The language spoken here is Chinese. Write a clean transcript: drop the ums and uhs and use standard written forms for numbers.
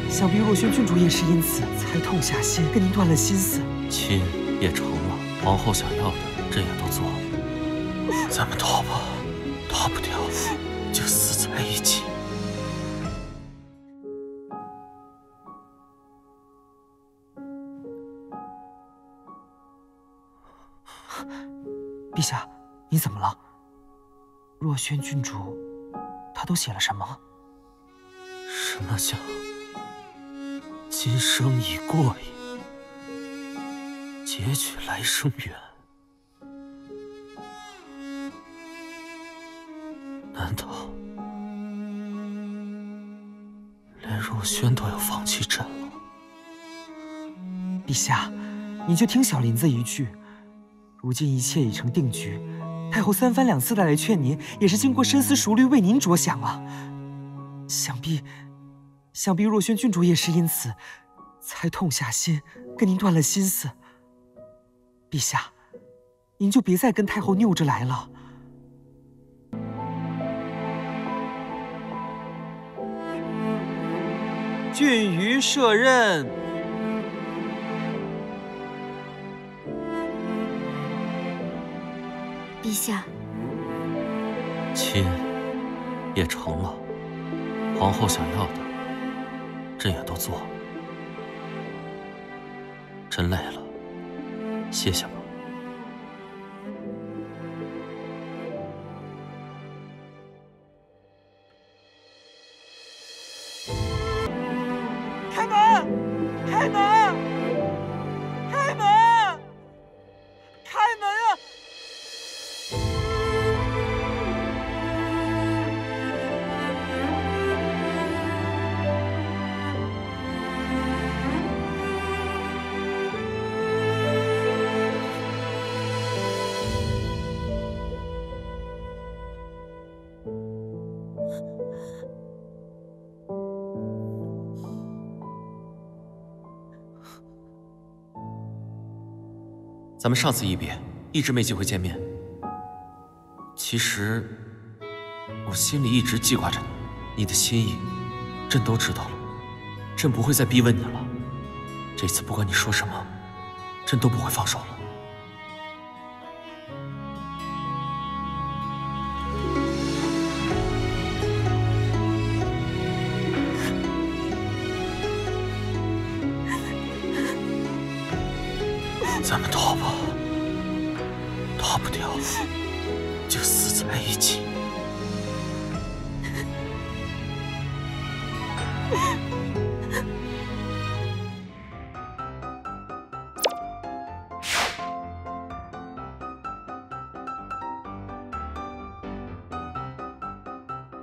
想必若轩郡主也是因此才痛下心，跟您断了心思。 亲也成了，皇后想要的，朕也都做了。咱们逃吧，逃不掉就死在一起。 陛下，你怎么了？若轩郡主，她都写了什么？ 什么叫今生已过矣，结局来生缘？难道连若轩都要放弃朕了？ 陛下，你就听小林子一句。如今一切已成定局，太后三番两次的来劝您，也是经过深思熟虑，为您着想啊。想必若轩郡主也是因此才痛下心，跟您断了心思。陛下，您就别再跟太后拗着来了。郡于摄任。 陛下， 亲也成了，皇后想要的，朕也都做了。朕累了，歇下吧。 开门！开门！开门！开门啊！ 咱们上次一别，一直没机会见面。其实，我心里一直记挂着你，你的心意，朕都知道了。朕不会再逼问你了。这次不管你说什么，朕都不会放手了。咱们逃吧，逃不掉就死在一起。